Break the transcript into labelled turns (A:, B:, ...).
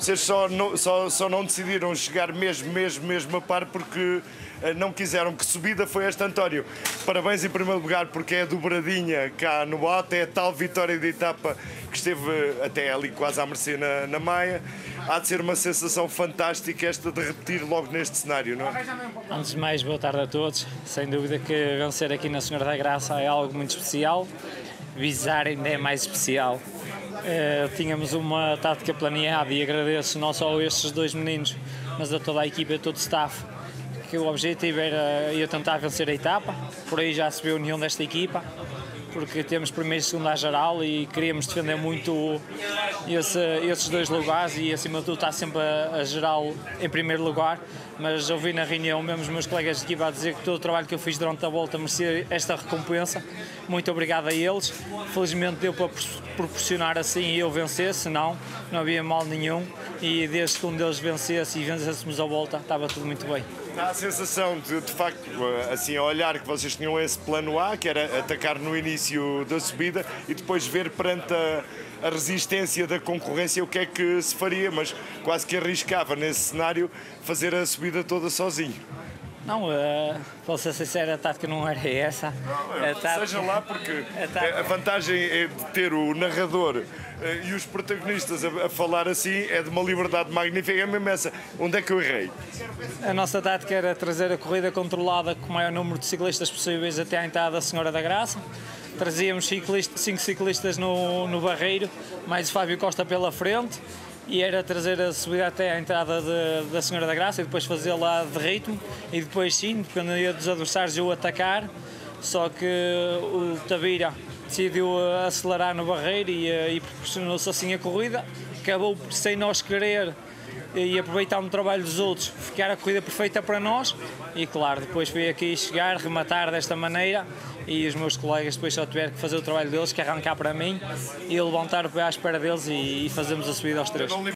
A: Vocês só não decidiram chegar mesmo a par porque não quiseram. Que subida foi esta, António? Parabéns em primeiro lugar porque é a dobradinha cá no bote, é a tal vitória de etapa que esteve até ali quase à mercê na Maia. Há de ser uma sensação fantástica esta de repetir logo neste cenário, não é?
B: Antes de mais, boa tarde a todos. Sem dúvida que vencer aqui na Senhora da Graça é algo muito especial. Visar ainda é mais especial. Tínhamos uma tática planeada e agradeço não só a estes dois meninos, mas a toda a equipa e a todo o staff, que o objetivo era eu tentar vencer a etapa. Por aí já se vê a união desta equipa, porque temos primeiro e segundo à geral e queríamos defender muito esses dois lugares e acima de tudo está sempre a geral em primeiro lugar, mas ouvi na reunião mesmo os meus colegas de equipa a dizer que todo o trabalho que eu fiz durante a volta merecia esta recompensa. Muito obrigado a eles, felizmente deu para proporcionar assim e eu vencer, senão não havia mal nenhum e desde que um deles vencesse e vencêssemos a volta estava tudo muito bem.
A: Há a sensação de facto, assim, a olhar que vocês tinham esse plano A, que era atacar no início da subida e depois ver perante a resistência da concorrência o que é que se faria, mas quase que arriscava nesse cenário fazer a subida toda sozinho.
B: Não, para ser sincero, a tática não era essa.
A: Seja lá, porque a vantagem é de ter o narrador e os protagonistas a falar assim é de uma liberdade magnífica, é mesmo essa. Onde é que eu errei?
B: A nossa tática era trazer a corrida controlada com o maior número de ciclistas possíveis até à entrada da Senhora da Graça. Trazíamos 5 ciclistas no Barreiro, mais o Fábio Costa pela frente, e era trazer a subida até à entrada da Senhora da Graça e depois fazê-la de ritmo e depois sim, dependia dos adversários, eu atacar, só que o Tavira decidiu acelerar no Barreiro e proporcionou-se assim a corrida, acabou sem nós querer e aproveitar o trabalho dos outros, ficar a corrida perfeita para nós e claro, depois veio aqui chegar, rematar desta maneira e os meus colegas depois só tiveram que fazer o trabalho deles, que arrancar para mim e levantar o pé à espera deles e fazemos a subida aos três.